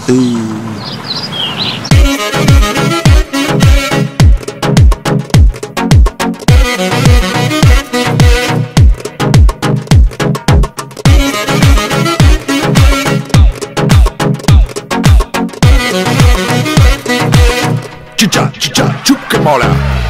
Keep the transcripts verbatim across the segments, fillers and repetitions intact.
Чича, чича, чупка, моля.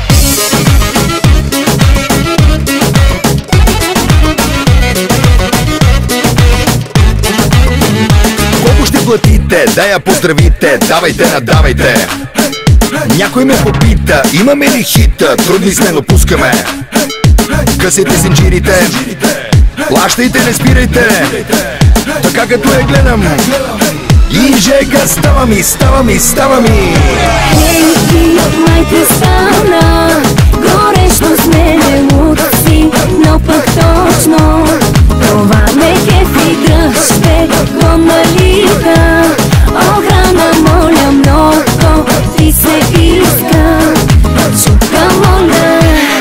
Колко ще платите, да я поздравите, давайте, надавайте. Някой ме попита, имаме ли хита, трудни сме, но пускаме. Късайте зинджирите, плащайте, не спирайте. Така като я гледам и жега, става ми, става ми, става ми. Ей, ти, май ти стана, горещо с мене луци, но пък точно това ме кефи, дръжте го налита. Охрана, моля много, ти се иска, чука, моля.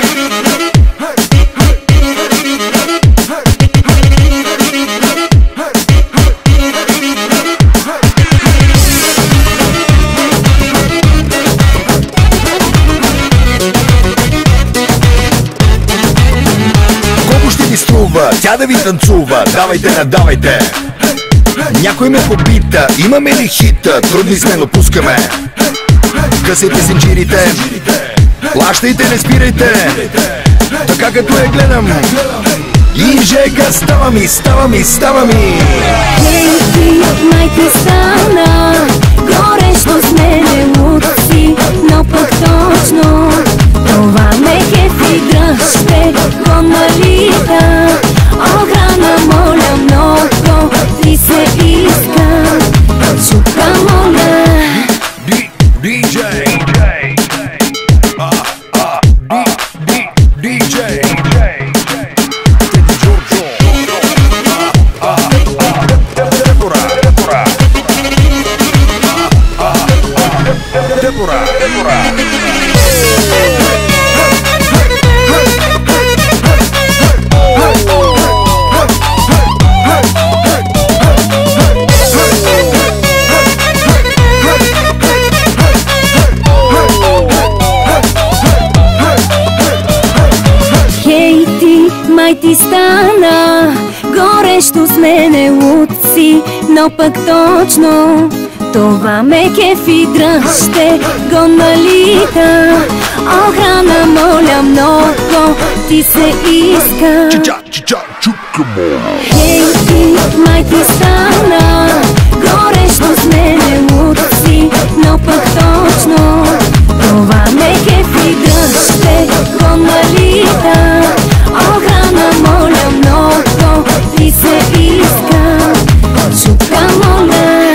Струва, тя да ви танцува, давайте, надавайте. Някой ме попита, имаме ли хита, трудни сме, но пускаме. Късайте зинджирите, плащайте, не спирайте. Така като я гледам и жега, става ми, става ми, става ми. Ей, ти, май ти стана, горещо с мене луци, но пък точно това ме кефи, дръжте го налита. Охрана, моля много, ти се иска, чука, моля. Диджей, диджей, Дебора, Дебора. Хей, ти, май ти стана, горещо с мене луци, но пък точно това ме кефи, дръжте го налита. Охрана, моля много, ти се иска. Чича, чича, чука, моля. Хей, ти, май ти стана, горещо с мене луци, но пък точно това ме кефи, дръжте го налита. Охрана, моля много, ти се иска, чука, моля.